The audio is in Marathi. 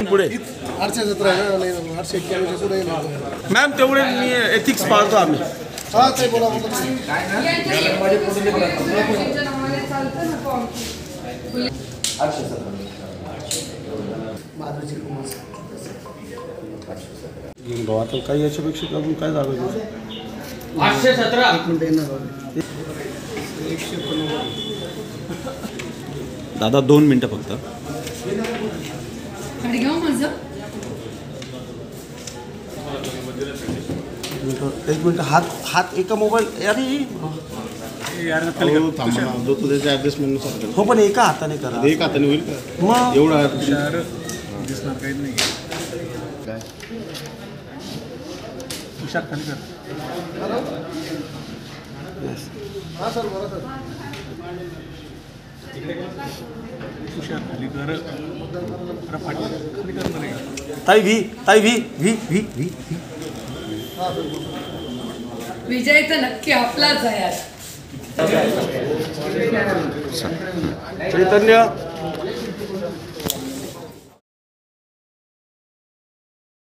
इथून पुढे 817 आहे ना 891 पुढे मॅम तेवढे मी एथिक्स पाळतो आम्ही. हा ते बोला गावात काही याच्यापेक्षा अजून काय झालं 817 दादा 2 मिनिटं फक्त. एक मिनिट हात एका मोबाईल अरे जो तुझ्या ॲडजस्टमेंटनुसार हो पण एका हाताने करा. एक हाताने होईल का मग एवढा दिसणार काही नाही काय हुशार खाली कर. हा सर बरं सर हुशार खाली कर. अरे पाठी खाली कर म्हणे. ताई व्ही व्ही विजय तर नक्की आपलाच आहे. चैतन्य